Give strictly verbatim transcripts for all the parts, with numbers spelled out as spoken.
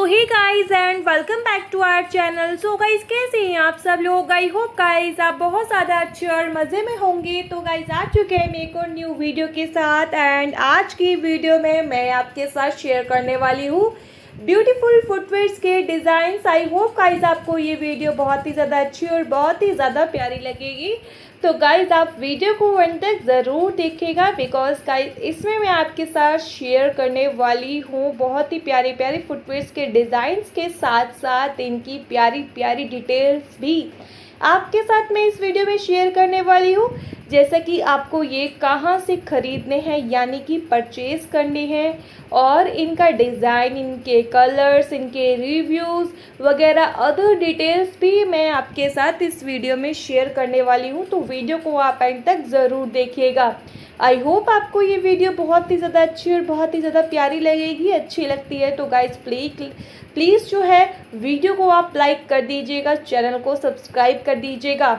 So hey guys and welcome back to our channel. So guys कैसे हैं आप सब लोग। आई होप गाइस आप बहुत ज़्यादा अच्छे और मज़े में होंगे। तो गाइस आ चुके हैं एक और न्यू वीडियो के साथ एंड आज की वीडियो में मैं आपके साथ शेयर करने वाली हूँ ब्यूटीफुल फुटवेयर्स के डिज़ाइंस। आई होप गाइस आपको ये वीडियो बहुत ही ज़्यादा अच्छी और बहुत ही ज़्यादा प्यारी लगेगी। तो गाइस आप वीडियो को अंत तक ज़रूर देखिएगा बिकॉज गाइस इसमें मैं आपके साथ शेयर करने वाली हूँ बहुत ही प्यारी प्यारी फुटवेयर्स के डिज़ाइंस के साथ साथ इनकी प्यारी प्यारी डिटेल्स भी आपके साथ मैं इस वीडियो में शेयर करने वाली हूँ। जैसा कि आपको ये कहाँ से ख़रीदने हैं यानी कि परचेज़ करने हैं और इनका डिज़ाइन, इनके कलर्स, इनके रिव्यूज़ वगैरह अदर डिटेल्स भी मैं आपके साथ इस वीडियो में शेयर करने वाली हूँ। तो वीडियो को आप एंड तक ज़रूर देखिएगा। आई होप आपको ये वीडियो बहुत ही ज़्यादा अच्छी और बहुत ही ज़्यादा प्यारी लगेगी। अच्छी लगती है तो गाइस प्लीज़ प्लीज़ जो है वीडियो को आप लाइक कर दीजिएगा, चैनल को सब्सक्राइब कर दीजिएगा।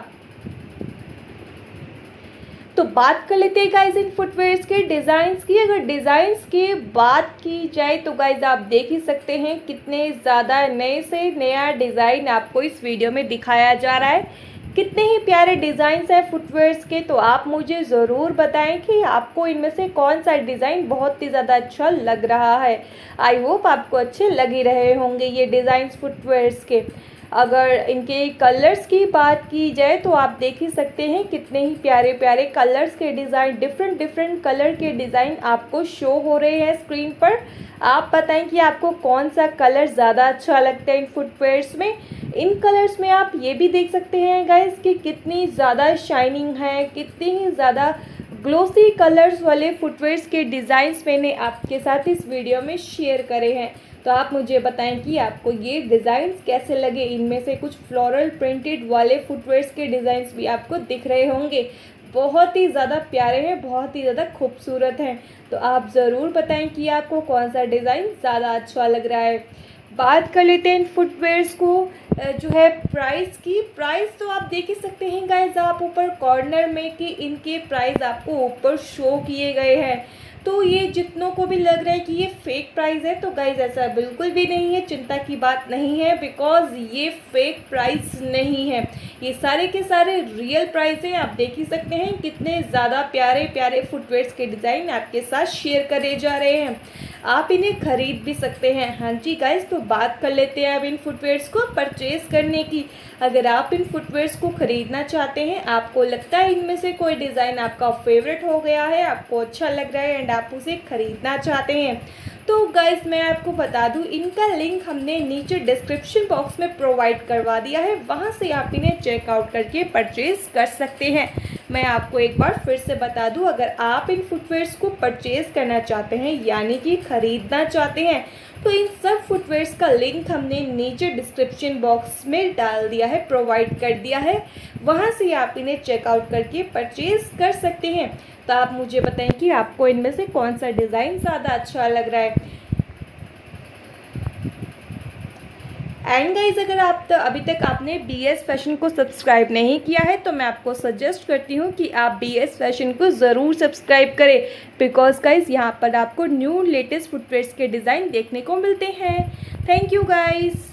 तो बात कर लेते हैं गाइज इन फुटवेयर्स के डिज़ाइंस की। अगर डिज़ाइंस की बात की जाए तो गाइज आप देख ही सकते हैं कितने ज़्यादा नए से नया डिज़ाइन आपको इस वीडियो में दिखाया जा रहा है। कितने ही प्यारे डिज़ाइंस हैं फुटवेयर्स के। तो आप मुझे ज़रूर बताएं कि आपको इनमें से कौन सा डिज़ाइन बहुत ही ज़्यादा अच्छा लग रहा है। आई होप आपको अच्छे लग ही रहे होंगे ये डिज़ाइंस फुटवेयर्स के। अगर इनके कलर्स की बात की जाए तो आप देख ही सकते हैं कितने ही प्यारे प्यारे कलर्स के डिज़ाइन, डिफरेंट डिफरेंट कलर के डिज़ाइन आपको शो हो रहे हैं स्क्रीन पर। आप बताएं कि आपको कौन सा कलर ज़्यादा अच्छा लगता है इन फुटवेयर्स में। इन कलर्स में आप ये भी देख सकते हैं गाइस कि कितनी ज़्यादा शाइनिंग है, कितनी ही ज़्यादा ग्लोसी कलर्स वाले फुटवेयर्स के डिज़ाइंस मैंने आपके साथ इस वीडियो में शेयर करे हैं। तो आप मुझे बताएं कि आपको ये डिज़ाइंस कैसे लगे। इनमें से कुछ फ्लोरल प्रिंटेड वाले फुटवेयर्स के डिज़ाइंस भी आपको दिख रहे होंगे, बहुत ही ज़्यादा प्यारे हैं, बहुत ही ज़्यादा खूबसूरत हैं। तो आप ज़रूर बताएं कि आपको कौन सा डिज़ाइन ज़्यादा अच्छा लग रहा है। बात कर लेते हैं इन फुटवेयर्स को जो है प्राइस की। प्राइस तो आप देख ही सकते हैं गाइस आप ऊपर कॉर्नर में कि इनके प्राइस आपको ऊपर शो किए गए हैं। तो ये जितनों को भी लग रहा है कि ये फेक प्राइस है तो गाइस ऐसा बिल्कुल भी नहीं है, चिंता की बात नहीं है बिकॉज ये फेक प्राइस नहीं है, ये सारे के सारे रियल प्राइस हैं। आप देख ही सकते हैं कितने ज़्यादा प्यारे प्यारे फुटवेयर्स के डिज़ाइन आपके साथ शेयर करे जा रहे हैं। आप इन्हें खरीद भी सकते हैं। हाँ जी गाइस, तो बात कर लेते हैं अब इन फुटवेयर्स को परचेज़ करने की। अगर आप इन फुटवेयर्स को ख़रीदना चाहते हैं, आपको लगता है इनमें से कोई डिज़ाइन आपका फेवरेट हो गया है, आपको अच्छा लग रहा है एंड आप उसे ख़रीदना चाहते हैं, तो गाइस मैं आपको बता दूं इनका लिंक हमने नीचे डिस्क्रिप्शन बॉक्स में प्रोवाइड करवा दिया है। वहां से आप इन्हें चेकआउट करके परचेज़ कर सकते हैं। मैं आपको एक बार फिर से बता दूं, अगर आप इन फुटवेयर्स को परचेज़ करना चाहते हैं यानी कि ख़रीदना चाहते हैं तो इन सब फुटवेयर्स का लिंक हमने नीचे डिस्क्रिप्शन बॉक्स में डाल दिया है, प्रोवाइड कर दिया है। वहां से आप इन्हें चेकआउट करके परचेज़ कर सकते हैं। तो आप मुझे बताएं कि आपको इनमें से कौन सा डिज़ाइन ज़्यादा अच्छा लग रहा है। एंड गाइज अगर आप तो अभी तक आपने बी एस फैशन को सब्सक्राइब नहीं किया है तो मैं आपको सजेस्ट करती हूँ कि आप बी एस फैशन को ज़रूर सब्सक्राइब करें बिकॉज गाइज यहाँ पर आपको न्यू लेटेस्ट फुटवेयर्स के डिज़ाइन देखने को मिलते हैं। Thank you guys.